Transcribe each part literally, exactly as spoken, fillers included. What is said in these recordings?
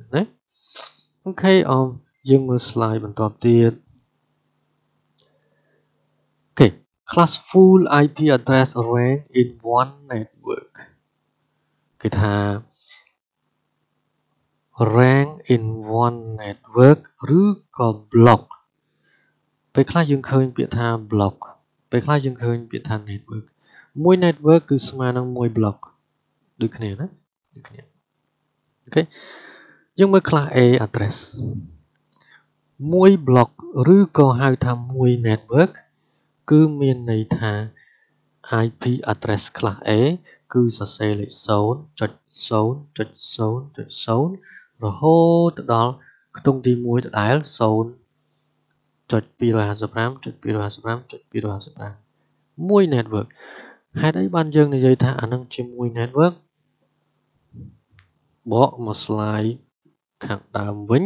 ណាអូខេអមយើងមើល slide បន្តទៀតអូខេ class full ไอ พี address rank in one network គេថា rank in one network ឬក៏ block ពេលខ្លះយើងឃើញពាក្យថា block ពេលខ្លះយើងឃើញពាក្យថា network មួយ network គឺស្មើនឹងមួយ block ដូចគ្នាណាដូចគ្នាអូខេយើងមើល class A address មួយ block ឬក៏ហៅថាមួយ network គឺមានន័យថា ไอ พี address class A គឺសរសេរលេខ ศูนย์ จุด ศูนย์ จุด ศูนย์ จุด ศูนย์ រហូតទៅដល់ខ្ទង់ទីមួយដដែល ศูนย์ จุด ពីររយห้าสิบห้า จุด ពីររយห้าสิบห้า จุด ពីររយห้าสิบห้า មួយ network ហេតុអីបានយើងនិយាយថាអានឹងជាមួយ network បកមក slide ខាងដើមវិញ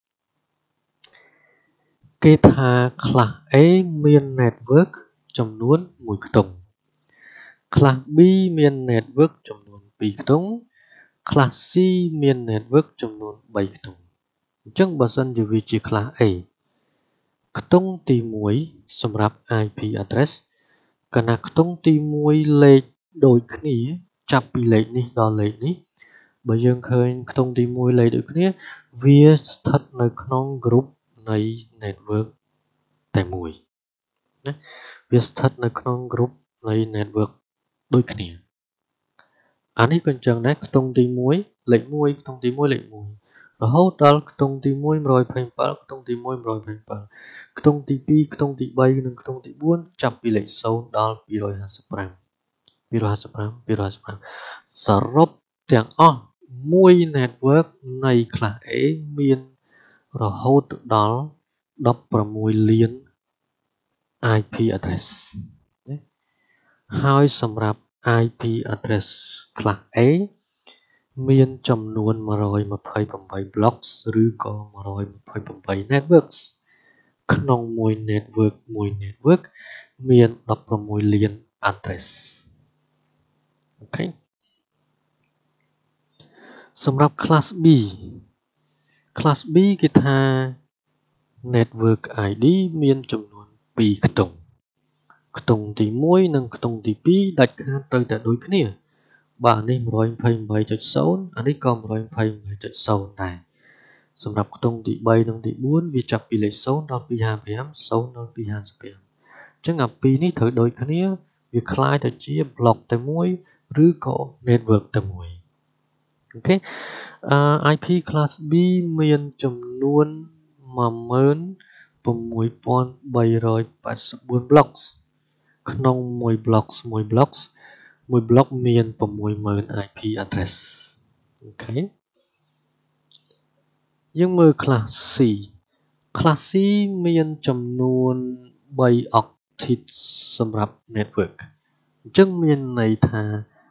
គេថា class A មាន network ចំនួនមួយខ្ទង់ class B មាន network ចំនួនពីរខ្ទង់ class C មាន network ចំនួនបីខ្ទង់អញ្ចឹងបើសិនជាវាជា class A ខ្ទង់ទីមួយសម្រាប់ ไอ พี address កាលណាខ្ទង់ទីមួយលេខដូចគ្នាចាប់ពីលេខនេះដល់លេខនេះបើយើងឃើញខ្ទង់ទីមួយលេខដូចគ្នាវាស្ថិតនៅក្នុង group នៃ network តែមួយណាវាស្ថិតនៅក្នុង group នៃ network ដូចគ្នាអានេះក៏អញ្ចឹងដែរខ្ទង់ទីមួយលេខមួយខ្ទង់ទីមួយលេខមួយរហូតដល់ខ្ទង់ទីមួយ một trăm hai mươi bảy ខ្ទង់ទីមួយ một trăm hai mươi bảy ខ្ទង់ទីពីរខ្ទង់ទីបីនិងខ្ទង់ទីបួនចាប់ពីលេខศูนย์ដល់ពីររយห้าสิบห้า ពីររយห้าสิบห้า ពីររយห้าสิบห้าសរុបទាំងអស់មួយ network នៃ class A មានរហូតដល់ដប់ប្រាំមួយលាន ไอ พี address ណាហើយសម្រាប់ ไอ พี address class A មានចំនួនmột trăm hai mươi tám blocks ឬក៏một trăm hai mươi tám networks ក្នុងមួយ network មួយ network មានដប់ប្រាំមួយលាន address អូខេសម្រាប់ class B class B គេថា network ไอ ดี មានចំនួនពីរខ្ទង់ខ្ទង់ទីមួយនិងខ្ទង់ទីពីរដាច់ខាតត្រូវតែដូចគ្នាបាទនេះ một trăm hai mươi tám chấm không អានេះក៏ một trăm hai mươi tám chấm không ដែរសម្រាប់ខ្ទង់ទីបីនិងទីបួនវាចាប់ពីលេខศูนย์ដល់ពីររយห้าสิบห้า ศูนย์ដល់ពីររយห้าสิบห้าអញ្ចឹងអាពីរនេះត្រូវដូចគ្នាវាคล้ายទៅជា block តែមួយឬក៏ network តែមួយអូខេអឺ ไอ พี class B មានចំនួន một nghìn sáu trăm ba mươi tư blocks ក្នុងមួយ blocks មួយ blocks មួយ block មាន sáu nghìn ไอ พี address អូខេយើងមើល class C class C មានចំនួន3 octets សម្រាប់ network អញ្ចឹងមានន័យថា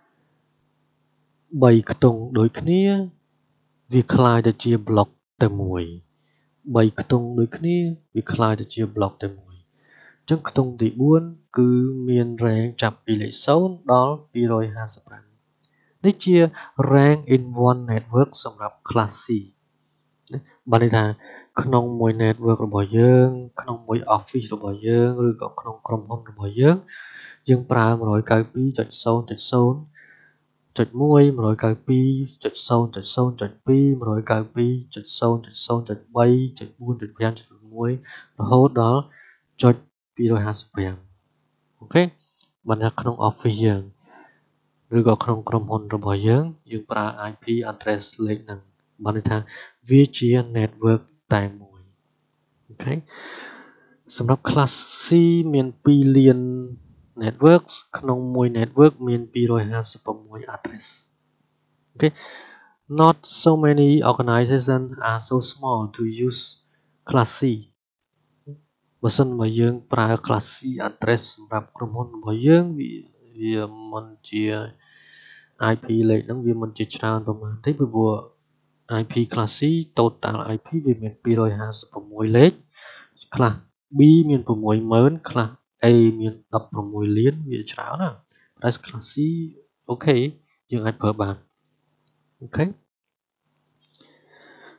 បីខ្ទង់ដូចគ្នាវាคล้ายទៅជា block តែមួយបីខ្ទង់ដូចគ្នាវាคล้ายទៅជា block តែមួយអញ្ចឹងខ្ទង់ទីបួនគឺមាន rank ចាប់ពីលេខศูนย์ដល់ពីររយห้าสิบห้าនេះជា rank in one network សម្រាប់ class C បានន័យថាក្នុងមួយ network របស់យើងក្នុងមួយ office របស់យើងឬក៏ក្នុងក្រុមហ៊ុនរបស់យើងយើងប្រើ một trăm chín mươi hai chấm không chấm không chấm một một trăm chín mươi hai chấm không chấm không chấm hai một trăm chín mươi hai chấm không chấm không chấm ba chấm bốn chấm năm chấm mộtរហូតដល់ចុចពីររយห้าสิบห้าអូខេបានថាក្នុង office យើងឬក៏ក្នុងក្រុមហ៊ុនរបស់យើងយើងប្រើ ไอ พี address លេខហ្នឹងបានន័យថាវាជា network តែមួយអូខេសម្រាប់ class C មានពីរលាន networks ក្នុងមួយ network មានពីររយห้าสิบหก address okay not so many organizations are so small to use class C បើសិនបើយើងប្រើ class C address សម្រាប់ក្រុមហ៊ុនរបស់យើងវាវាមិនជា ไอ พี លេខហ្នឹងវាមិនជាច្រើនប្រហែលទេពីព្រោះ ไอ พี class C total ไอ พี វាមានពីររយห้าสิบหกលេខ class B មាន sáu nghìn class A មាន ដប់ប្រាំមួយលានវាច្រើនណាស់តែ class C អូខេយើងអាចប្រើបានអូខេ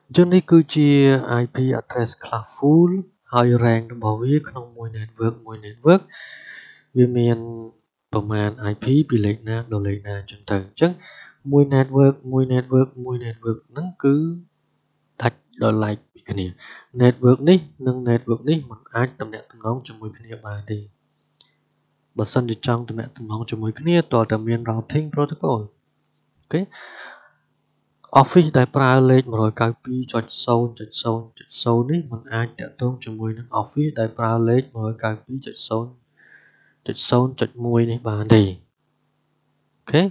ចឹងនេះគឺជា ไอ พี address class full ហើយ rank របស់វាក្នុងមួយ network មួយ network វាមានប្រមាណ ไอ พี ពីលេខណាដល់លេខណាអញ្ចឹងទៅអញ្ចឹងមួយ network មួយ network មួយ network ហ្នឹងគឺដាច់ដោយឡែកពីគ្នា network នេះនិង network នេះមិនអាចទំនាក់ទំនងជាមួយគ្នាបានទេបើសិនជាចង់ទំនាក់ទំនងជាមួយគ្នាតើតើមាន routing protocol អូខេOffice ដែលប្រើលេខ one ninety-two dot zero dot zero dot zero នេះមិនអាចទាក់ទងជាមួយនឹង Office ដែលប្រើលេខ one ninety-two dot zero dot zero dot one នេះបានទេអូខេ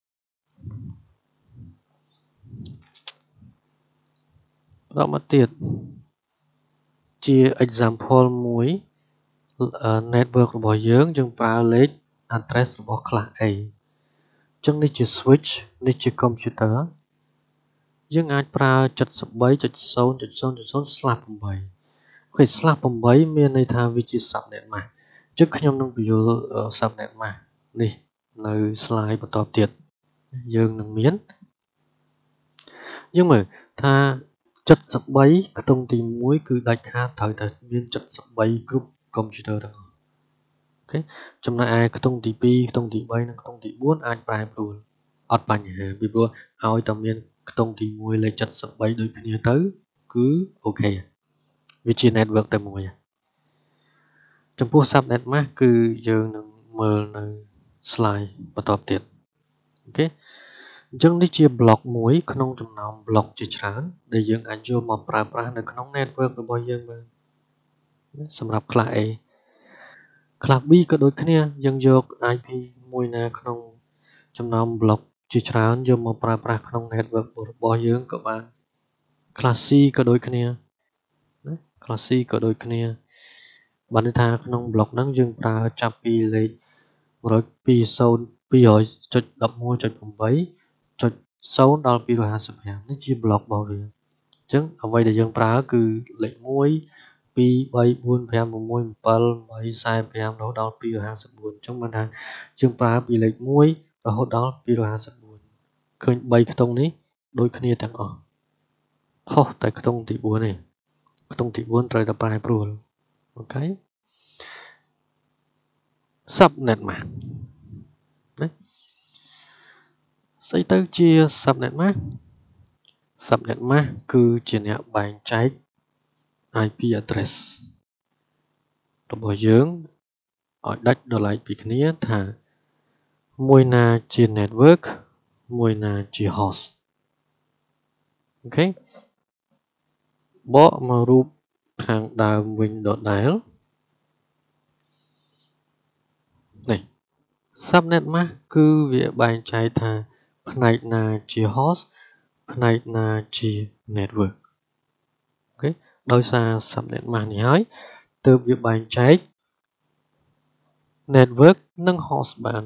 បន្តមកទៀតជា example មួយ network របស់យើងយើងប្រើលេខ address របស់ class A អញ្ចឹងនេះជា switch នេះជា computer យើងអាចប្រើ seventy-three dot zero dot zero dot zero slash eight អូខេ slash eight មានន័យថាវាជា subnet mask អញ្ចឹងខ្ញុំនឹងបញ្យល់ subnet mask នេះនៅ slide បន្តទៀតយើងនឹងមានយើងមើលថាseventy-threeខ្ទង់ទីoneគឺដាច់ខាតត្រូវតែមានseventy-threeគ្រប់ computer ទាំងអស់អូខេចំណែកឯខ្ទង់ទីtwoខ្ទង់ទីthreeនិងខ្ទង់ទីfourអាចប្រែប្រួលអត់បញ្ហាពីព្រោះឲ្យតែមានខ្ទង់ទីoneលេខseventy-threeដូចគ្នាទៅគឺអូខេវាជា network តែមួយចំពោះ subnet mask គឺយើងនឹងមើលនៅ slide បន្តទៀតអូខេអញ្ចឹងនេះជា block មួយក្នុងចំណោម block ជាច្រើនដែលយើងអាចយកមកប្រើប្រាស់នៅក្នុង network របស់យើងបានសម្រាប់ class A class B ក៏ដូចគ្នាយើងយក ไอ พี មួយណាក្នុងចំណោម block ជាច្រើនយកមកប្រើប្រាស់ក្នុង network របស់យើងក៏បាន class C ក៏ដូចគ្នាណា class C ក៏ដូចគ្នាបានន័យថាក្នុង block ហ្នឹងយើងប្រើចាប់ពីលេខone hundred twenty dot eleven dot eight dot zeroដល់two fifty-fiveនេះជា block របស់វាអញ្ចឹងអ្វីដែលយើងប្រើគឺលេខone two three four five six seven eight forty-fiveរហូតដល់two fifty-fourអញ្ចឹងបានថាយើងប្រើពីលេខoneរហូតដល់two fifty-fourឃើញthreeខ្ទង់នេះដូចគ្នាទាំងអស់ខុសតែខ្ទង់ទីfourនេះខ្ទង់ទីfourត្រូវតែប្រែប្រួលអូខេ subnet mask ណាស្អីទៅជា subnet mask subnet mask គឺជាអ្នកបែងចែក ไอ พี address របស់យើងឲ្យដាច់ដោយឡែកពីគ្នាថាមួយណាជា network មួយណាជា host អូខេបកមករូបខាងដើមវិញដដែលនេះ subnet mask គឺវាបែងចែកថាផ្នែកណាជា host ផ្នែកណាជា network អូខេដោយសារ subnet mask នេះហើយទើបវាបែងចែក network និង host បាន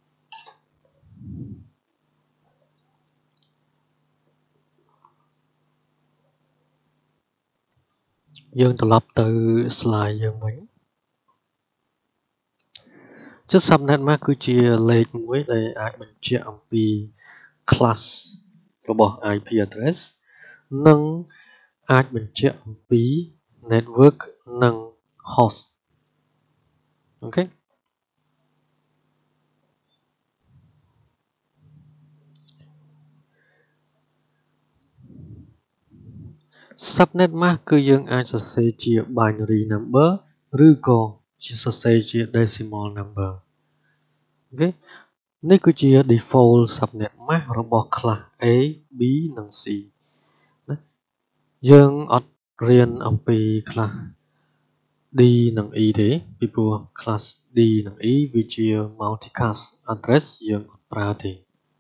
យើងត្រឡប់ទៅ slide យើងវិញចុះ subnet mask គឺជាលេខមួយដែលអាចបញ្ជាក់អំពី class របស់ ไอ พี address និងអាចបញ្ជាក់អំពី network និង host អូខេsubnet mask គឺយើងអាចសរសេរជា binary number ឬក៏ជាសរសេរជា decimal number អូខេនេះគឺជា default subnet mask របស់ class A B និង C ណាយើងអត់រៀនអំពី class D និង E ទេពីព្រោះ class D និង E វាជា multicast address យើងអត់ប្រើទេ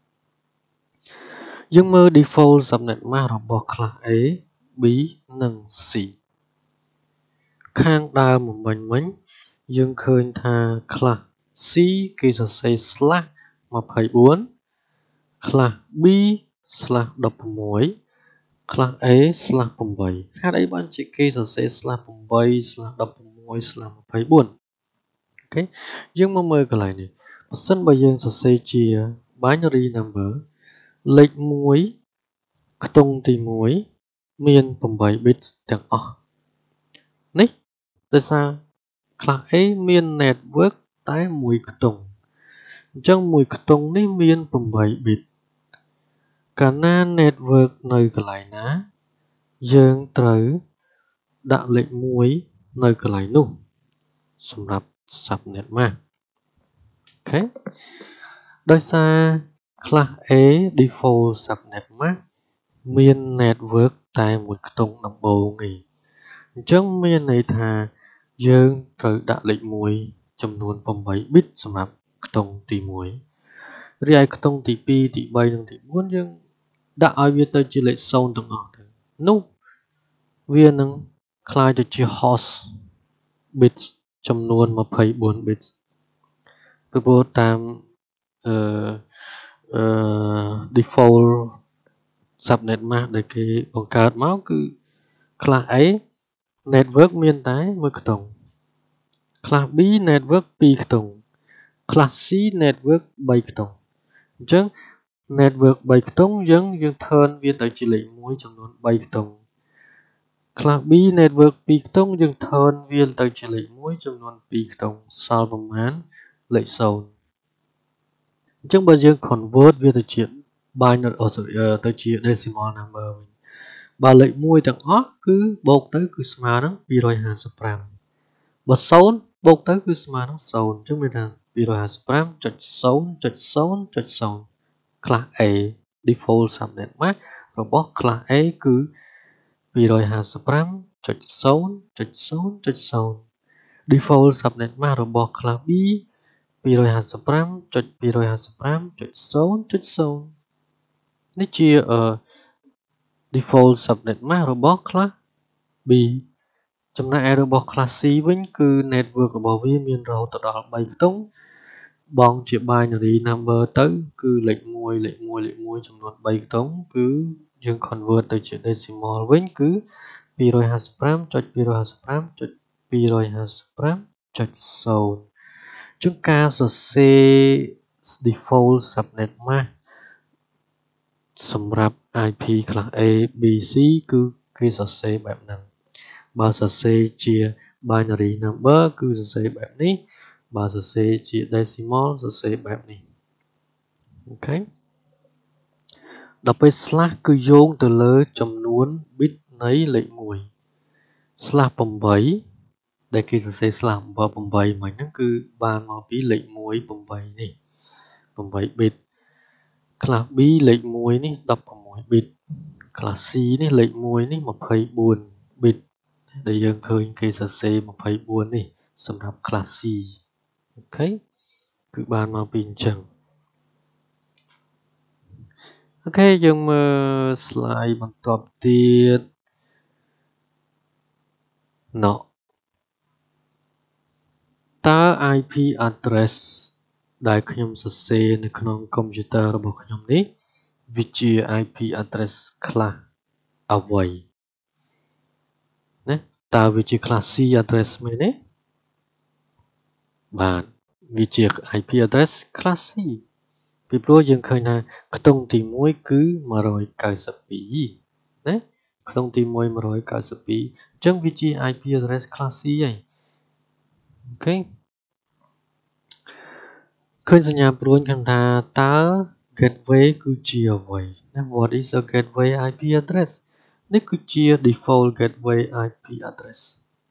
យើងមើល default subnet mask របស់ class A B និង C ខាងដើមមិញមិញយើងឃើញថា class C គេសរសេរ slash twenty-four class B slash sixteen class A slash eight ហេតុអីបានជាគេសរសេរ slash eight slash sixteen slash twenty-four អូខេយើងមកមើលកន្លែងនេះបើសិនបើយើងសរសេរជា binary number លេខoneខ្ទង់ទីone មាន8 bit ទាំងអស់នេះដោយសារ class A មាន network តែមួយខ្ទង់អញ្ចឹងមួយខ្ទង់នេះមាន8 bit កាលណា network នៅកន្លែងណាយើងត្រូវដាក់លេខមួយនៅកន្លែងនោះសម្រាប់ subnet mask អូខេដោយសារ class A default subnet mask មាន network តែមួយខ្ទង់ដំបូងទេអញ្ចឹងមានន័យថាយើងត្រូវដាក់លេខមួយចំនួន8 bit សម្រាប់ខ្ទង់ទីមួយរីឯខ្ទង់ទីពីរទីបីនិងទីបួនយើងដាក់ឲ្យវាទៅជាលេខศูนย์ទាំងអស់ទៅនោះវានឹងคล้ายទៅជា host bits ចំនួន24 bits ពីព្រោះតាមអឺអឺ default subnet mask ដែលគេបង្កើតមកគឺ class A network មានតែមួយខ្ទង់ class B network ពីរខ្ទង់ class C network បីខ្ទង់អញ្ចឹង network បីខ្ទង់យើងយើង turn វាទៅជាលេខមួយចំនួនបីខ្ទង់ class B network ពីរខ្ទង់យើង turn វាទៅជាលេខមួយចំនួនពីរខ្ទង់សល់ប្រមាណលេខศูนย์អញ្ចឹងបើយើង convert វាទៅជា binary អូ sorry ទៅជា decimal number វិញបើលេខមួយទាំងអស់គឺបូកទៅគឺស្មើនឹងពីរห้าสิบห้าបើศูนย์បូកទៅគឺស្មើនឹងศูนย์អញ្ចឹងមានថាពីរห้าสิบห้า.ศูนย์ ศูนย์ ศูนย์ ศูนย์ class A default subnet mask របស់ class A គឺពីរห้าสิบห้า.ศูนย์ ศูนย์ ศูนย์ default subnet mask របស់ class B ពីរห้าสิบห้า.ពីរห้าสิบห้า.ศูนย์ ศูนย์ នេះជា default subnet mask របស់ class B ចំណែកឯរបស់ class C វិញគឺ network របស់វាមានរហូតដល់បីខ្ទង់បងជា binary number ទៅគឺលេខមួយលេខមួយលេខមួយចំនួនបីខ្ទង់គឺយើង convert ទៅជា decimal វិញគឺពីរห้าสิบห้า.ពីរห้าสิบห้า.ពីរห้าสิบห้า.ศูนย์ជាងការសរសេរ default subnet mask សម្រាប់ i p class A B C គឺគេសរសេរបែបហ្នឹងបើសរសេរជា binary number គឺសរសេរបែបនេះបើសរសេរជា decimal សរសេរបែបនេះអូខេដល់ពេល slash គឺយោងទៅលើចំនួន bit នៃលេខមួយ slash 8ដែលគេសរសេរ slash អំប8មិញហ្នឹងគឺបានមកពីលេខមួយ8នេះ8 bit class B លេខមួយនេះ16 bit class C នេះលេខមួយនេះ24 bit ដែលយើងឃើញគេសរសេរ24នេះសម្រាប់ class C អូខេគឺបានមកពីអញ្ចឹងអូខេយើងមើល slide បន្ទាប់ទៀតណោតើ i p address ដែលខ្ញុំសរសេរនៅក្នុង computer របស់ខ្ញុំនេះវាជា i p address class អ្វីណាតើវាជា class C address មែនទេបាទវាជា i p address class C ពីព្រោះយើងឃើញថាខ្ទង់ទីមួយគឺ192ណាខ្ទង់ទីមួយ192អញ្ចឹងវាជា i p address class C ហើយអូខេឃើញសញ្ញាព្រួញខាងថាតើ gateway គឺជាអ្វីណា What is a gateway i p address នេះគឺជា default gateway i p address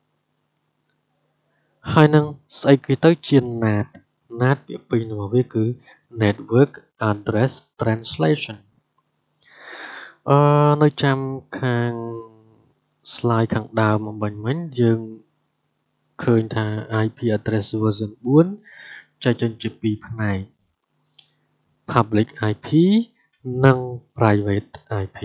ហើយនឹងស្អីគេទៅជា N A T N A T ពាក្យពេចន៍របស់វាគឺ network address translation អឺនៅចាំខាង slide ខាងដើមបំបញ្ញមិញយើងឃើញថា i p address version four ចែកចេញជាពីរផ្នែក public i p និង private i p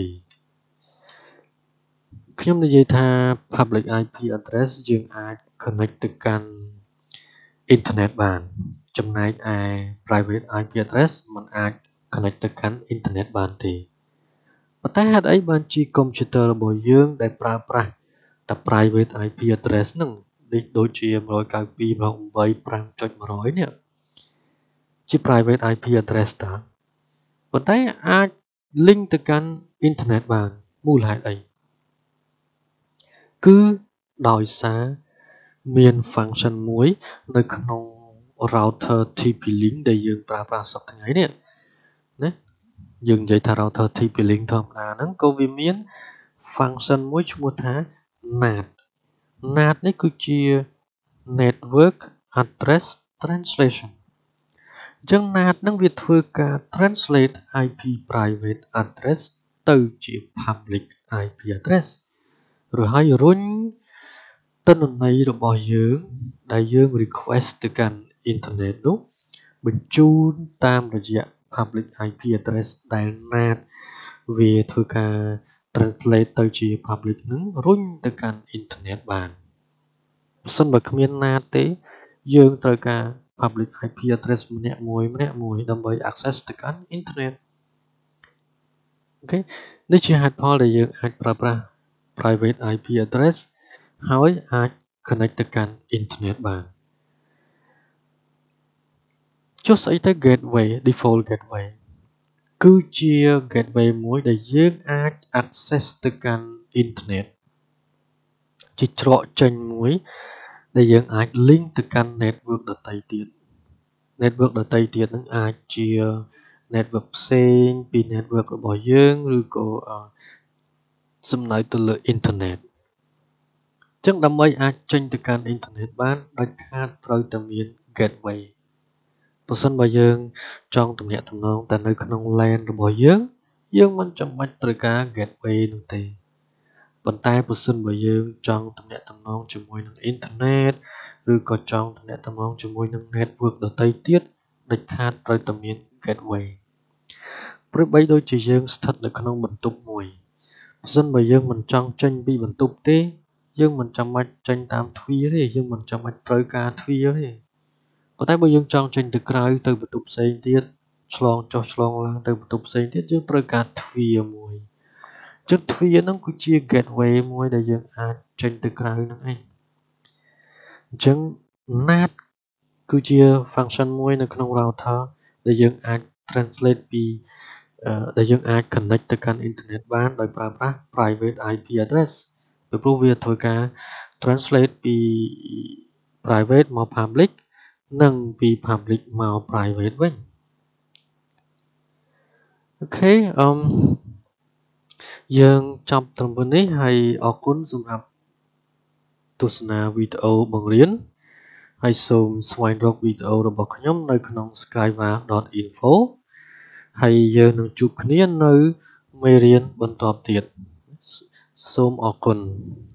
ខ្ញុំនិយាយថា public i p address យើងអាច connect ទៅកាន់ internet បានចំណែកឯ private i p address มันអាច connect ទៅកាន់ internet បានទេប៉ុន្តែហេតុអីបានជា computer របស់យើងដែលប្រើប្រាស់តែ private i p address ហ្នឹងដូចជា one ninety-two dot one eighty-five dot oneនេះជា private i p address តាប៉ុន្តែអាច link ទៅកាន់ internet បានមូលហេតុអីគឺដោយសារមាន function មួយនៅក្នុង router ที พี link ដែលយើងប្រើប្រាស់សប្តាហ៍ថ្ងៃនេះណាយើងនិយាយថា router ที พี link ធម្មតាហ្នឹងក៏វាមាន function មួយឈ្មោះថា nat nat នេះគឺជា network address translation អញ្ចឹង nat ហ្នឹងវាធ្វើការ translate ไอ พี private address ទៅជា public ไอ พี address ឬហើយរុញទិន្នន័យរបស់យើងដែលយើង request ទៅកាន់ internet នោះបញ្ជូនតាមរយៈ public ไอ พี address ដែល nat វាធ្វើការ translate ទៅជា public ហ្នឹងរុញទៅកាន់ internet បានបើសិនបើគ្មាន nat ទេយើងត្រូវការ public ไอ พี address ម្នាក់មួយម្នាក់មួយដើម្បី access ទៅកាន់ internet អូខេនេះជាហេតុផលដែលយើងអាចប្រើប្រាស់ private ไอ พี address ហើយអាច connect ទៅកាន់ internet បានចុះស្អីទៅ gateway default gateway គឺជា gateway មួយដែលយើងអាច access ទៅកាន់ internet ជាច្រកចេញមួយដែលយើងអាច link ទៅកាន់ network ដទៃទៀត network ដទៃទៀតនឹងអាចជា network ផ្សេងពី network របស់យើងឬក៏សំដៅទៅលើ internet អញ្ចឹងដើម្បីអាចចេញទៅកាន់ internet បានដាច់ខាតត្រូវតែមាន gateway បើសិនបើយើងចង់ទំនាក់ទំនងតែនៅក្នុង LAN របស់យើងយើងមិនចាំបាច់ត្រូវការ gateway នោះទេប៉ុន្តែបើសិនបើយើងចង់ទំនាក់ទំនងជាមួយនឹង internet ឬក៏ចង់ទំនាក់ទំនងជាមួយនឹង network ដទៃទៀតដាច់ខាតត្រូវតែមាន gateway ព្រោះបីដូចជាយើងស្ថិតនៅក្នុងបន្ទប់មួយបើសិនបើយើងមិនចង់ចេញពីបន្ទប់ទេយើងមិនចាំបាច់ចេញតាមទ្វារទេយើងមិនចាំបាច់ត្រូវការទ្វារទេប៉ុន្តែបើយើងចង់ចេញទៅក្រៅទៅបន្ទប់ផ្សេងទៀតឆ្លងចុះឆ្លងឡើងទៅបន្ទប់ផ្សេងទៀតយើងត្រូវការទ្វារមួយអញ្ចឹងទ្វារហ្នឹងគឺជា gateway មួយដែលយើងអាចចេញទៅក្រៅហ្នឹងឯងអញ្ចឹង nat គឺជា function មួយនៅក្នុង router ដែលយើងអាច translate ពីដែលយើងអាច connect ទៅកាន់ internet បានដោយប្រើប្រាស់ private ไอ พี address ពីព្រោះវាធ្វើការ translate ពី private មក public និងពី public មក private វិញអូខេអឺយើងចប់ត្រឹមប៉ុណ្នេះហើយអរគុណសម្រាប់ទស្សនាវីដេអូបង្រៀនហើយសូមស្វែងរកវីដេអូរបស់ខ្ញុំនៅក្នុង skyva ដត info ហើយយើងនឹងជួបគ្នានៅមេរៀនបន្ទាប់ទៀតសូមអរគុណ